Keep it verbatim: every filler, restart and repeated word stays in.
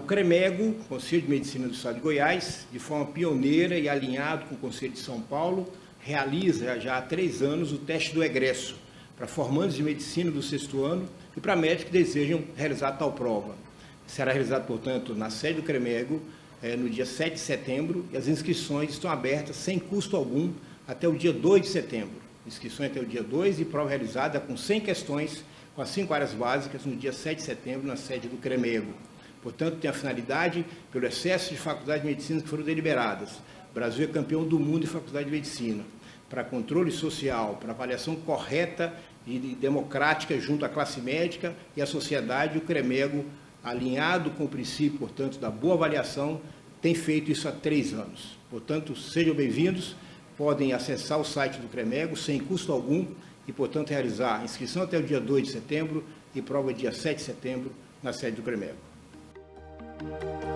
CREMEGO, Conselho de Medicina do Estado de Goiás, de forma pioneira e alinhado com o Conselho de São Paulo, realiza já há três anos o teste do egresso para formandos de medicina do sexto ano e para médicos que desejam realizar tal prova. Será realizado, portanto, na sede do CREMEGO, é, no dia sete de setembro, e as inscrições estão abertas sem custo algum até o dia dois de setembro. Inscrições até o dia dois e prova realizada com cem questões, com as cinco áreas básicas, no dia sete de setembro, na sede do CREMEGO. Portanto, tem a finalidade, pelo excesso de faculdades de medicina que foram deliberadas. O Brasil é campeão do mundo em faculdade de medicina. Para controle social, para avaliação correta e democrática junto à classe médica e à sociedade, o CREMEGO, alinhado com o princípio, portanto, da boa avaliação, tem feito isso há três anos. Portanto, sejam bem-vindos, podem acessar o site do CREMEGO sem custo algum e, portanto, realizar inscrição até o dia dois de setembro e prova dia sete de setembro na sede do CREMEGO.